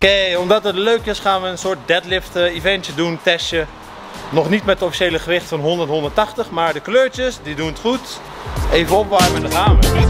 Oké, omdat het leuk is gaan we een soort deadlift eventje doen, testje. Nog niet met het officiële gewicht van 100-180, maar de kleurtjes die doen het goed. Even opwarmen en dan gaan we.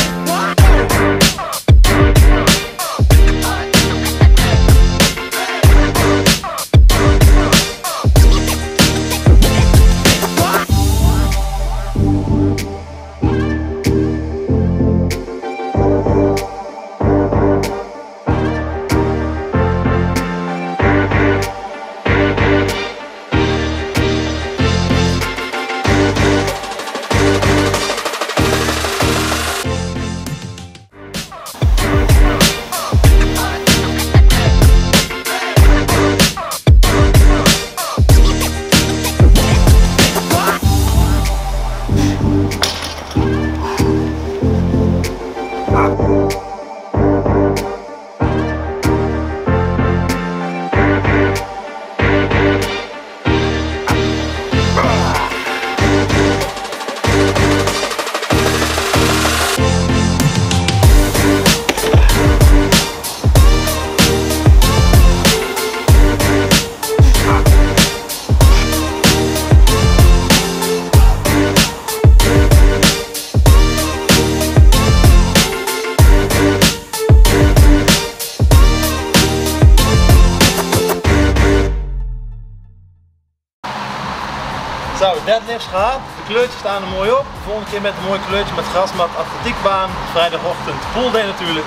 Zo, deadlifts gehad. De kleurtjes staan er mooi op. De volgende keer met een mooi kleurtje met grasmat, atletiekbaan. Vrijdagochtend poolday natuurlijk.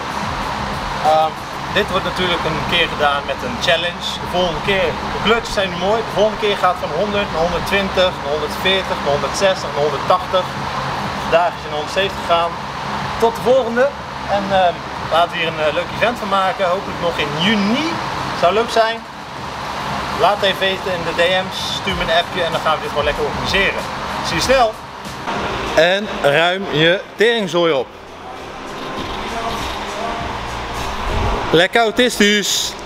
Dit wordt natuurlijk een keer gedaan met een challenge. De volgende keer, de kleurtjes zijn nu mooi. De volgende keer gaat van 100 naar 120, naar 140, naar 160, naar 180. Vandaag is in 170 gegaan. Tot de volgende. En laten we hier een leuk event van maken. Hopelijk nog in juni. Zou leuk zijn. Laat even weten in de DM's, stuur me een appje en dan gaan we dit gewoon lekker organiseren. Zie je snel! En ruim je teringzooi op. Lekker autistisch!